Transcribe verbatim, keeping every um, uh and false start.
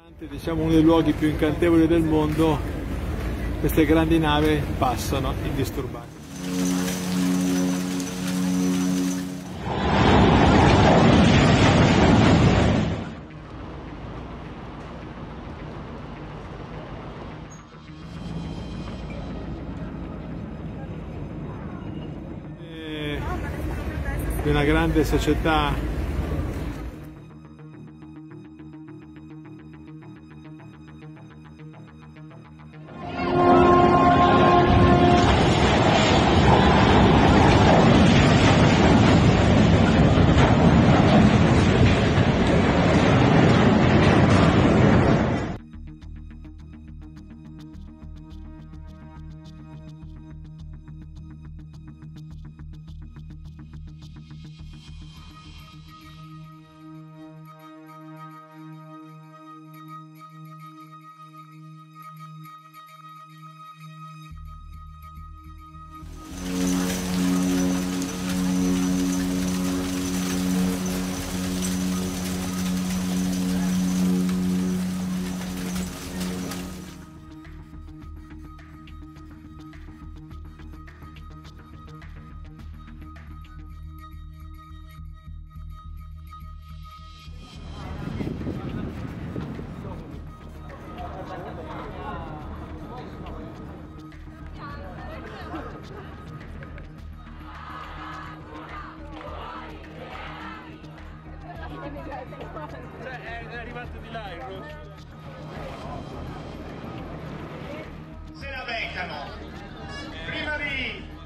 Diciamo uno dei luoghi più incantevoli del mondo, queste grandi navi passano indisturbate. Di una grande società cioè è arrivato di là il rosso. Se la beccano prima di